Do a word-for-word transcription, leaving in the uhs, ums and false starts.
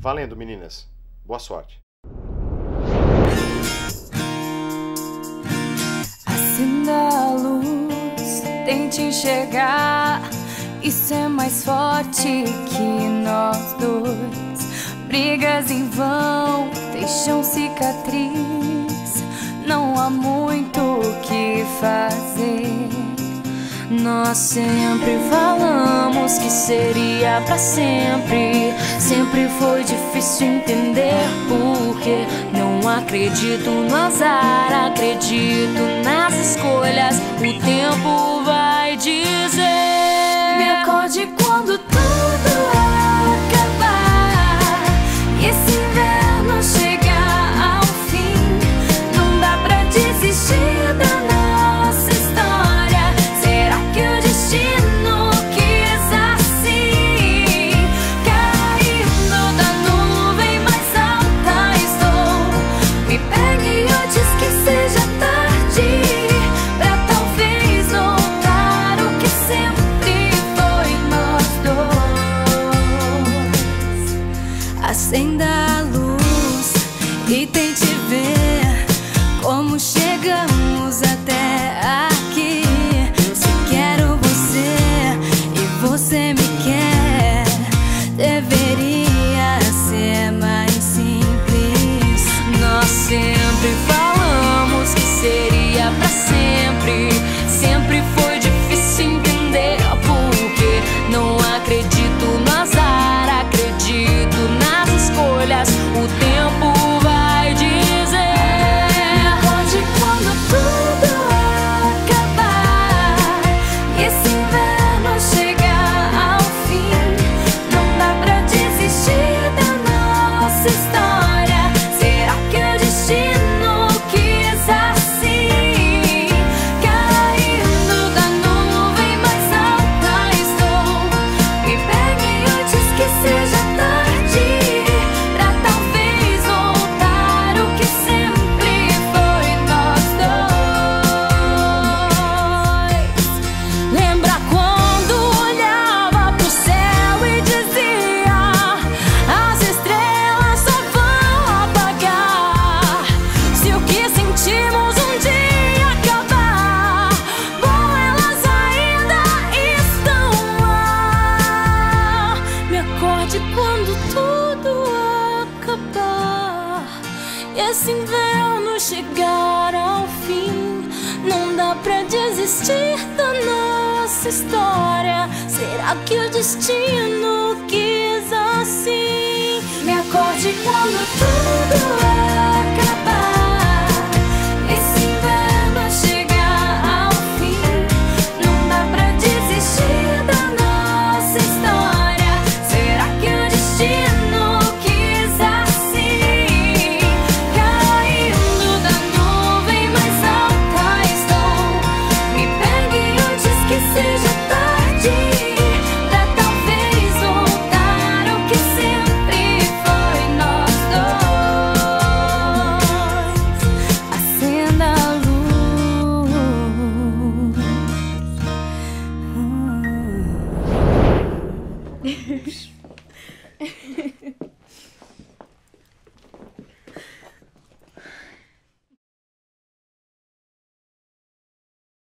Valendo, meninas. Boa sorte. Acenda a luz, tente enxergar e ser mais forte que nós dois. Brigas em vão deixam cicatriz, não há muito o que fazer. Nós sempre falamos que seria pra sempre. Sempre foi difícil entender porque não acredito no azar, acredito nas escolhas. O tempo vai dizer: me acorde quando tudo acabar e esse inverno chegar ao fim. Não dá pra desistir da nossa história. Será que o destino quis assim? Caindo da nuvem mais alta estou. Me pegue antes que seja tarde, pra talvez voltar o que sempre foi nós dois. Acenda a luz e tente ver como chegamos até aqui. Se quero você e você me quer, deveria ser mais simples. Nós sempre falamos que seria pra sempre. Sempre foi difícil entender porque não acredito no azar, acredito nas escolhas. O tempo vai dizer: me acorde quando tudo acabar e esse inverno chegar ao fim. Não dá pra desistir da nossa história. Será que o destino quis assim? Caindo da nuvem mais alta estou. Me pegue antes que seja tarde, pra talvez voltar o que sempre foi nós dois. Lembra quando olhava pro céu e dizia: as estrelas só vão apagar se o que sentimos um dia acabar. Bom, elas ainda estão lá. Me acorde quando tudo acabar e esse inverno chegar ao fim. Não dá pra desistir da nossa história. Será que o destino quis assim? Me acorde quando tudo acabar, esse inverno chegar ao fim. Não dá pra desistir da nossa história. Será que o destino quis assim? Caindo da nuvem mais alta estou. Me pegue antes que seja tarde, pra talvez voltar o que sempre foi nós dois. Acenda a luz.